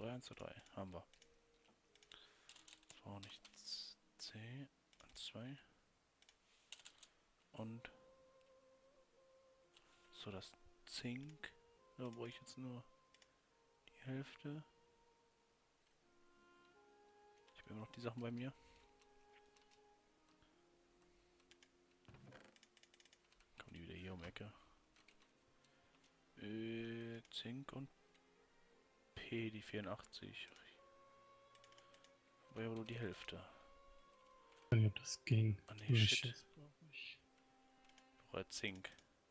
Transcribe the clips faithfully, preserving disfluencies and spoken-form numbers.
drei, eins, zwei, drei. Haben wir. Das war auch nicht C. eins, zwei. Und so das Zink. Da brauche ich jetzt nur die Hälfte. Ich habe immer noch die Sachen bei mir. Kommen die wieder hier um die Ecke. Äh, Zink und P, die vierundachtzig. Aber ja nur die Hälfte. Ich weiß nicht, ob das ging. Ah ne, Nee, shit. Schiss brauche ich. Ich brauche Zink.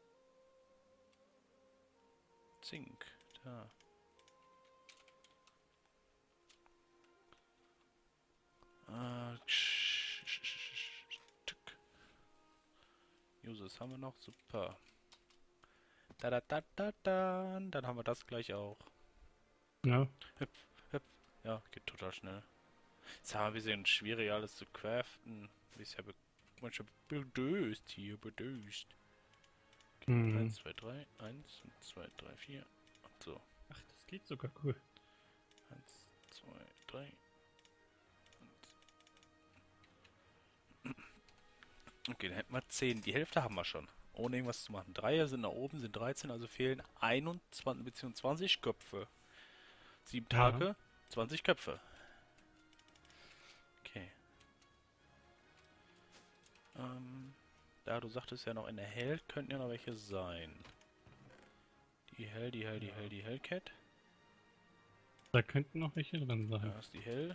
Zink, da. Ah, sch- sch- sch- sch- tück. Users haben wir noch, super. Da da da da da, dann haben wir das gleich auch. Ja. Hüpf, hüpf. Ja, geht total schnell. Ist aber ein bisschen schwierig alles zu craften. Ist ja be manchmal bedöst hier, bedöst. Okay, Mhm. eins, zwei, drei, eins, zwei, drei, vier. Und so. Ach, das geht sogar cool. eins, zwei, drei. Okay, dann hätten wir zehn. Die Hälfte haben wir schon. Ohne irgendwas zu machen. Dreier sind nach oben, sind dreizehn, also fehlen einundzwanzig bzw. zwanzig Köpfe. Sieben Ja. Tage, zwanzig Köpfe. Okay. Ähm, da du sagtest ja noch in der Hell könnten ja noch welche sein. Die Hell, die Hell, die Ja. Hell, die Hellcat. Da könnten noch welche drin sein. Da ist die Hell.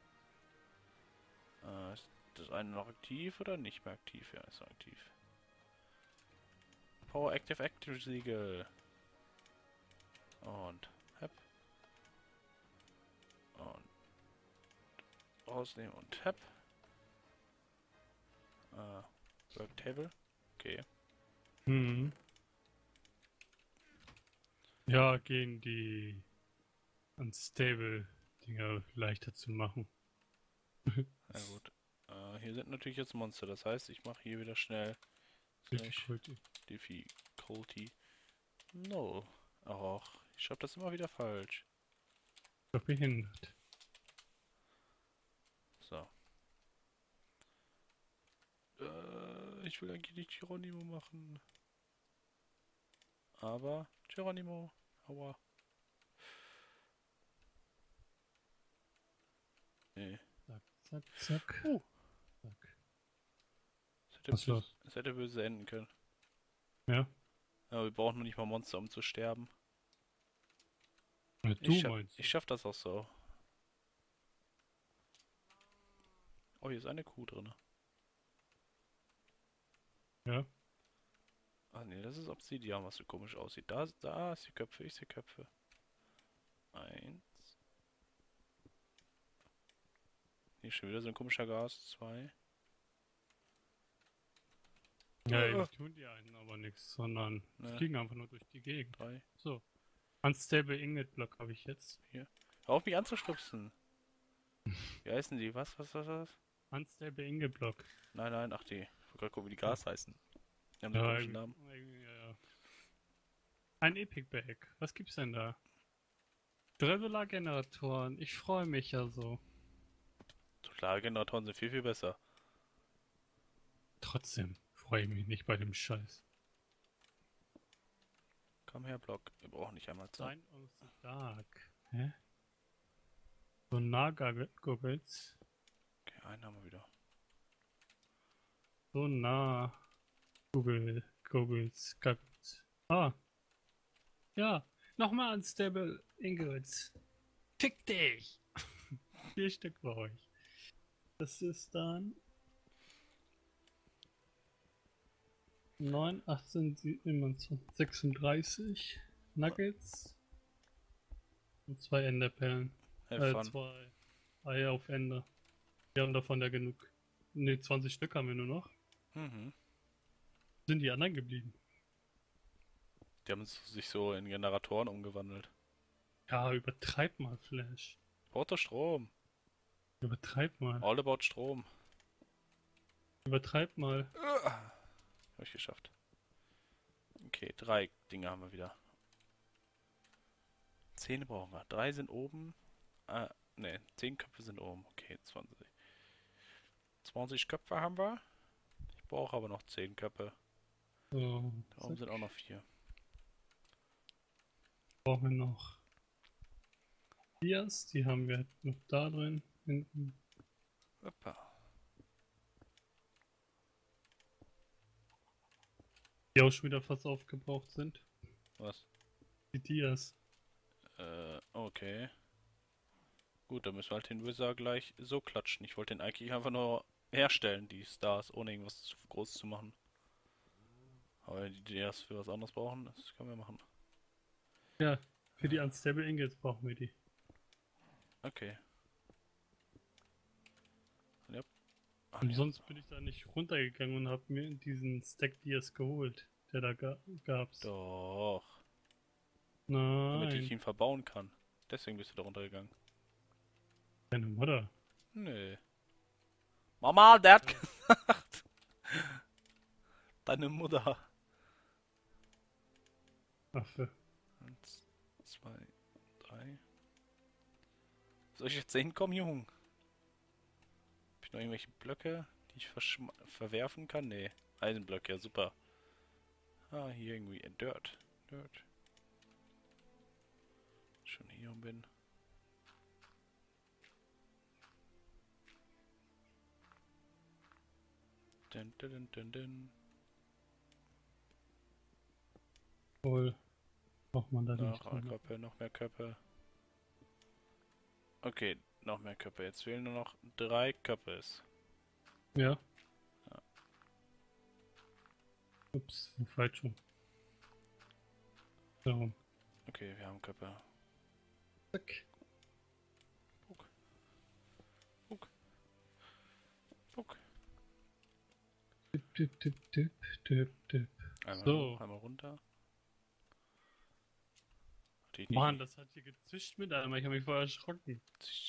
Äh, ist das eine noch aktiv oder nicht mehr aktiv? Ja, ist noch aktiv. Power Active Active Siegel. Und Hep. Und rausnehmen und Hep. Äh, Work Table. Okay. Mhm. Ja, gehen die Unstable Dinger leichter zu machen. Na gut. Äh, hier sind natürlich jetzt Monster. Das heißt, ich mache hier wieder schnell slash Difficulty. Difficulty. No. Ach, ich schreibe das immer wieder falsch. Doch behindert. So. Äh, ich will eigentlich nicht Geronimo machen. Aber Geronimo. Aua. Nee. Zack, zack, zack. Uh. Zack. Es hätte, Was ist böse, los? es hätte böse enden können. Ja? Aber wir brauchen noch nicht mal Monster, um zu sterben. Ja, du Ich, scha meinst. ich schaff das auch so. Oh, hier ist eine Kuh drin. Ja? Ah ne, das ist Obsidian, was so komisch aussieht. Da, da ist die Köpfe, ich sehe Köpfe. Eins. Hier ist schon wieder so ein komischer Gas. Zwei. Ja, Ah. die tun die einen aber nichts, sondern Ne. fliegen einfach nur durch die Gegend. Drei. So. Unstable Ingot Block habe ich jetzt. Hör auf mich anzustupsen. Wie heißen die? Was, was, was, was? Unstable Ingot Block. Nein, nein, ach die. Ich wollte gerade gucken, wie die Gas heißen. Die haben einen Ja, komischen Namen. ja, ja. Ein Epic Bag. Was gibt's denn da? Traveler-Generatoren. Ich freue mich ja so. Klare Generatoren sind viel, viel besser. Trotzdem freue ich mich nicht bei dem Scheiß. Komm her, Block. Wir brauchen nicht einmal Zeit. Sign of the Dark. Hä? Sonar-Goggles. Okay, einen haben wir wieder. Sonar. Google. Goggles. Goggles. Ah. Ja. Nochmal Unstable Ingots. Fick dich! Vier Stück brauche ich. Das ist dann neun, achtzehn, siebenundzwanzig, sechsunddreißig Nuggets und zwei Enderperlen. Have Äh, fun. zwei Eier auf Ender. Wir haben davon ja genug. Ne, zwanzig Stück haben wir nur noch. Mhm. Sind die anderen geblieben? Die haben sich so in Generatoren umgewandelt. Ja, übertreib mal, Flash. Braucht doch Strom. Übertreib mal. All about Strom. Übertreib mal. Hab ich geschafft. Okay, drei Dinge haben wir wieder. Zähne brauchen wir. Drei sind oben. Ah, ne, zehn Köpfe sind oben. Okay, zwanzig. zwanzig Köpfe haben wir. Ich brauche aber noch zehn Köpfe. So, Da oben zack. sind auch noch vier. Brauchen wir noch Dias, die haben wir noch da drin, hinten. Hoppa. Die auch schon wieder fast aufgebraucht sind. Was? Die Dias. Äh, okay. Gut, dann müssen wir halt den Wizard gleich so klatschen. Ich wollte den eigentlich einfach nur herstellen, die Stars, ohne irgendwas zu groß zu machen. Aber wenn die das für was anderes brauchen, das können wir machen. Ja, für die Unstable Ingots brauchen wir die. Okay. Ja. Ach, Und nee. sonst bin ich da nicht runtergegangen und habe mir diesen Stack Dias geholt, der da ga gab's. Doch. Damit ich Nein, ihn verbauen kann. Deswegen bist du da runtergegangen. deine Mutter. Nö. Mama, der hat gesagt. Deine Mutter. Affe. Eins, zwei, drei. Soll ich jetzt hinkommen, Jung? Hab ich noch irgendwelche Blöcke, die ich verwerfen kann? Nee. Eisenblöcke, ja super. Ah, hier irgendwie äh, Dirt. Dirt. Schon hier bin. Dun, dun, dun, dun, dun. Wohl. Braucht man da Noch nicht mehr drin. Köpfe, noch mehr Köpfe. Okay, noch mehr Köpfe. Jetzt fehlen nur noch drei Köpfe. Ja. Ja. Ups, falsch rum. So. Okay, wir haben Köpfe. Zack. Puck. Puck. Puck. Dip, dip, dip, dip, dip, dip. Einmal So. hoch, einmal runter. Die, die, Mann, das hat hier gezischt mit einmal. Ich habe mich voll erschrocken.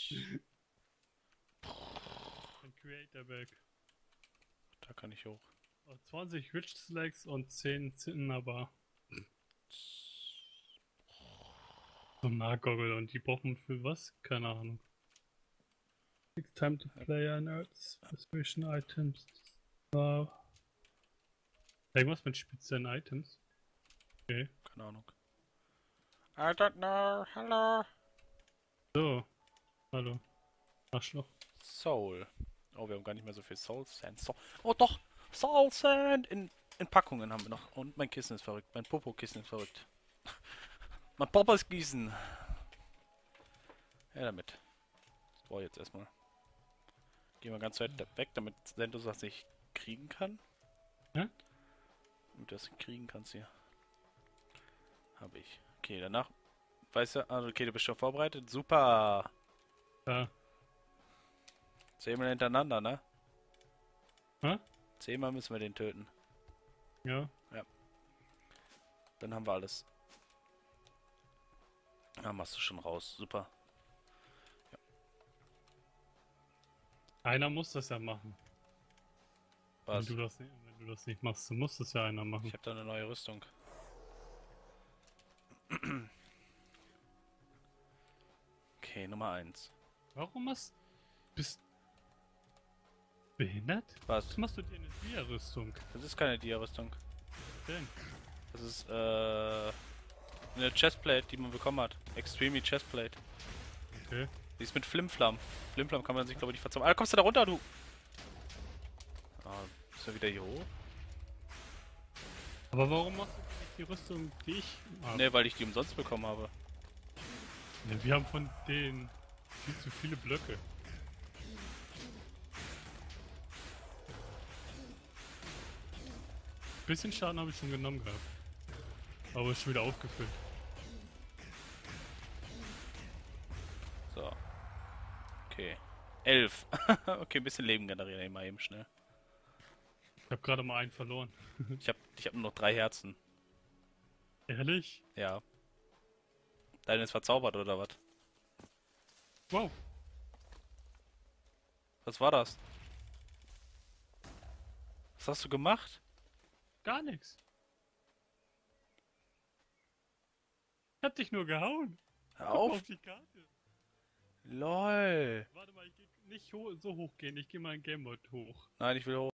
Ein Creator Bag. Da kann ich hoch. Oh, zwanzig Rich Slacks und zehn Zinnabar. So ein Nahgoggle und die brauchen für was? Keine Ahnung. It's time to play an Earth Special Items. Uh, irgendwas mit speziellen Items. Okay. Keine Ahnung. I don't know. Hello. So. Hallo. Arschloch. Soul. Oh, wir haben gar nicht mehr so viel Soul Sand. So oh doch! Soul Sand! In, in Packungen haben wir noch. Und mein Kissen ist verrückt. Mein Popo-Kissen ist verrückt. Mein Popo ist Gießen. Ja, damit. Das brauche ich jetzt erstmal. Gehen wir ganz weit weg, damit Sendos das nicht kriegen kann. Hä? Damit du das kriegen kannst hier. Habe ich. Okay, danach. Weißt du, also okay, du bist schon vorbereitet. Super! Ja. Zehnmal hintereinander, ne? Hä? Zehnmal müssen wir den töten. Ja. Dann haben wir alles. Ja, machst du schon raus. Super. Einer muss das ja machen. Was? Wenn du das nicht, wenn du das nicht machst, dann muss das ja einer machen. Ich habe da eine neue Rüstung. Okay, Nummer eins. Warum hast bist behindert? Was? Was machst du dir eine Dia-Rüstung? Das ist keine Dia-Rüstung. Denn? Das ist äh eine Chestplate, die man bekommen hat. Extremely Chestplate. Okay. Die ist mit Flimflam. Flimflam kann man sich glaube ich nicht verzaubern. Ah, kommst du da runter, du? Ah, bist du wieder hier hoch? Aber warum machst du nicht die Rüstung, die ich habe? Ne, weil ich die umsonst bekommen habe. Ja, wir haben von denen viel zu viele Blöcke. Bisschen Schaden habe ich schon genommen gehabt. Aber ist schon wieder aufgefüllt. So. Okay. Elf. Okay, ein bisschen Leben generieren immer eben schnell. Ich habe gerade mal einen verloren. Ich habe ich hab nur noch drei Herzen. Ehrlich? Ja. Deine ist verzaubert oder was? Wow. Was war das? Was hast du gemacht? Gar nichts. Ich hab dich nur gehauen. Hör Guck mal auf! auf die Karte. LOL. Warte mal, ich geh nicht ho so hoch gehen, ich gehe mal in Game Mode hoch. Nein, ich will hoch.